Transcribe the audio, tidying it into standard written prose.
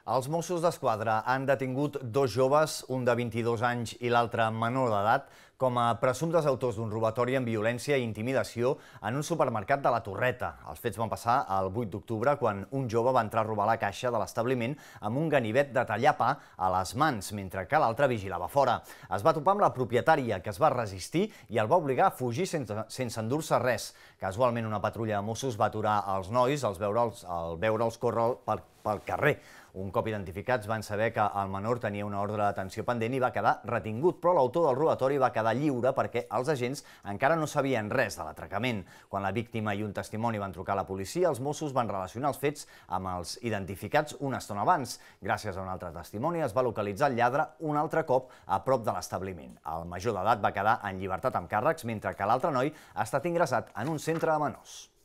Els Mossos d'Esquadra han detingut dos joves, un de 22 anys i l'altre menor d'edat, com a presumptes autors d'un robatori amb violència i intimidació en un supermercat de la Torreta. Els fets van passar el 8 d'octubre, quan un jove va entrar a robar la caixa de l'establiment amb un ganivet de tallar pa a les mans, mentre que l'altre vigilava fora. Es va topar amb la propietària, que es va resistir i el va obligar a fugir sense endur-se res. Casualment, una patrulla de Mossos va aturar els nois al veure'ls córrer pel carrer. Un cop identificats van saber que el menor tenia una ordre de detenció pendent i va quedar retingut, però l'autor del robatori va quedar lliure perquè els agents encara no sabien res de l'atracament. Quan la víctima i un testimoni van trucar a la policia, els Mossos van relacionar els fets amb els identificats una estona abans. Gràcies a un altre testimoni es va localitzar el lladre un altre cop a prop de l'establiment. El major d'edat va quedar en llibertat amb càrrecs, mentre que l'altre noi ha estat ingressat en un centre de menors.